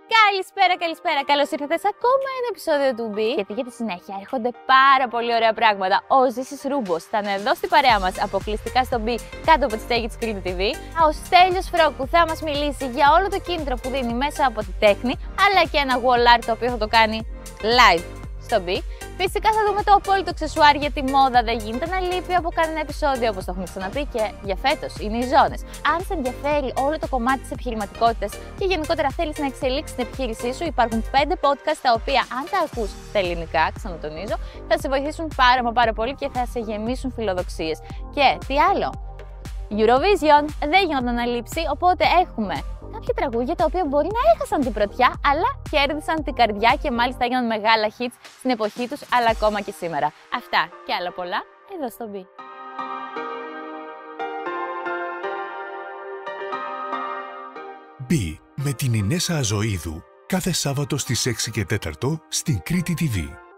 Καλησπέρα. Καλώς ήρθατε σε ακόμα ένα επεισόδιο του Μπι. Γιατί για τη συνέχεια έρχονται πάρα πολύ ωραία πράγματα. Ο Ζήσης Ρούμπος θα είναι εδώ στην παρέα μας, αποκλειστικά στο Μπι, κάτω από τη στέγη της Κρήτη TV. Ο Στέλιος Φρόκου θα μας μιλήσει για όλο το κίνητρο που δίνει μέσα από τη τέχνη, αλλά και ένα wall art το οποίο θα το κάνει live στο Μπι. Φυσικά θα δούμε το απόλυτο αξεσουάρ, γιατί μόδα δεν γίνεται να λείπει από κανένα επεισόδιο, όπως το έχουμε ξαναπεί, και για φέτος είναι οι ζώνες. Αν σε ενδιαφέρει όλο το κομμάτι της επιχειρηματικότητας και γενικότερα θέλεις να εξελίξεις την επιχείρησή σου, υπάρχουν 5 podcast τα οποία, αν τα ακούς στα ελληνικά, ξανατονίζω, θα σε βοηθήσουν πάρα πολύ και θα σε γεμίσουν φιλοδοξίες. Και τι άλλο, Eurovision δεν γίνονταν να λείψει, οπότε έχουμε κάποια τραγούδια τα οποία μπορεί να έχασαν την πρωτιά, αλλά κέρδισαν την καρδιά και μάλιστα έγιναν μεγάλα hits στην εποχή τους, αλλά ακόμα και σήμερα. Αυτά και άλλα πολλά εδώ στο Μπι. Μπι με την Ινέσσα Αζοΐδου κάθε Σάββατο στις 6 και 4 στην Κρήτη TV.